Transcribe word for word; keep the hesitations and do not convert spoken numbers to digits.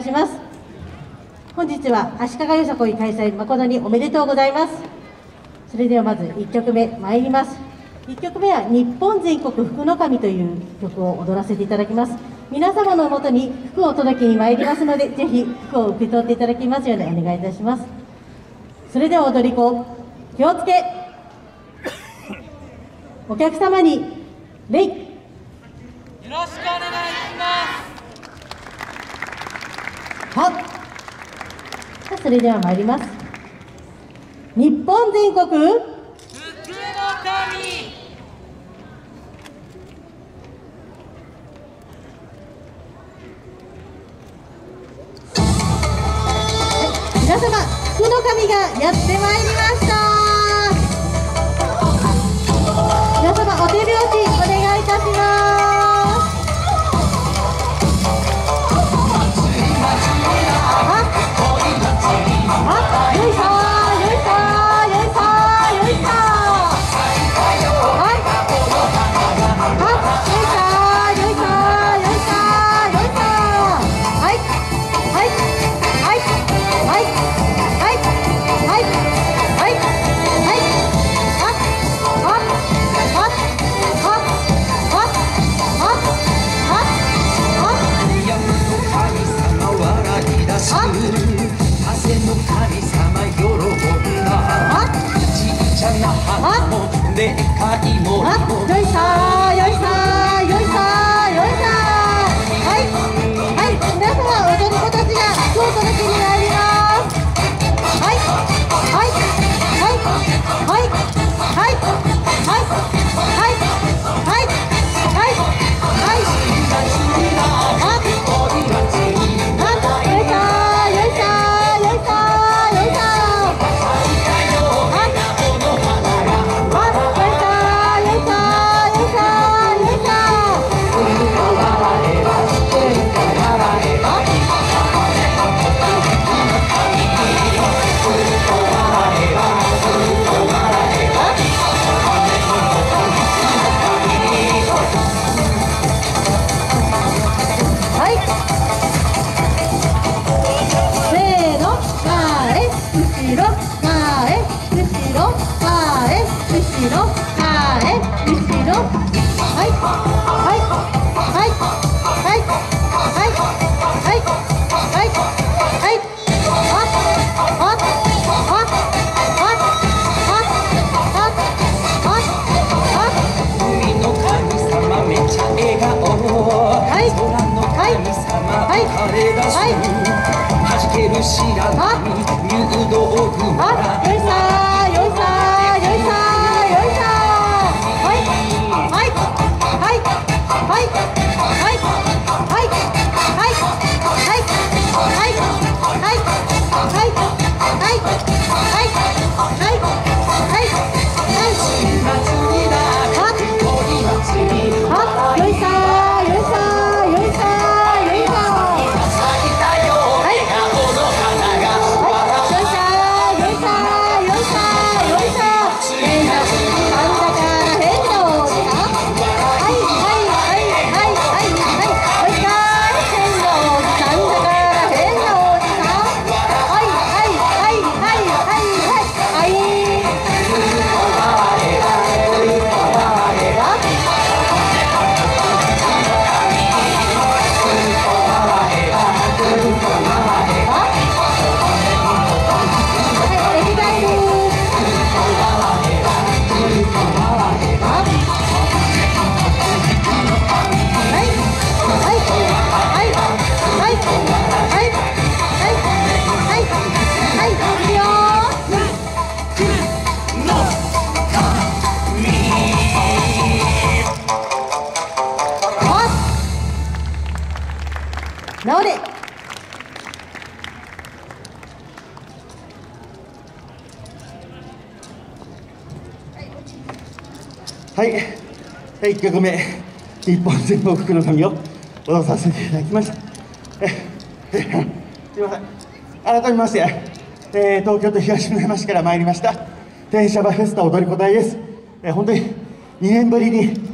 します。本日は足利よさこい開催誠におめでとうございます。それではまずいっきょくめ参ります。いっきょくめは日本全国福の神という曲を踊らせていただきます。皆様のもとに福を届けに参りますので、ぜひ福を受け取っていただきますようにお願いいたします。それでは踊り子、気をつけお客様に礼。 よろしくお願いします。 はっ、それでは参ります。日本全国福の神。 皆様、福の神がやってまいりました。皆様、お手拍子お願いいたします。あ、あ、よいしょー、よいしょー、よいしょー、よいしょー。はい。あ、よいしょー、よいしょー、よいしょー、よいしょー。はい。はい。はい。はい。はい。はい。はい。はい。あ、あ、あ、あ、あ、あ、あ、 山の神様笑い出す風の神様喜んだちっちゃな花もでっかいものもよいしょー、よいしょー、よいしょー、よいしょー。はい、はい、皆様踊り子たちが福を届けに参ります。はい、はい、はい、はい、はい、はい、はい、はい、はい、はい、はい、あ、よいしょー、よいしょー、よいしょー、よいしょー。 知らない入道雲がよいしょー、よいしょー、よいしょー、よいしょー。はい、はい、はい、はい、はい、はい、はい、はい、はい、はい、はい、はい、はい、はい、はい、 祭りだ恋祭りはっ、よいしょー、よいしょー、よいしょー、よいしょー。直れ。 はい、いっきょくめ、日本全国福の神を踊らさせていただきました。ええすみません、改めまして、えー、東京都東村山市から参りました天シャバフェスタ踊り子隊です。えー、本当ににねんぶりに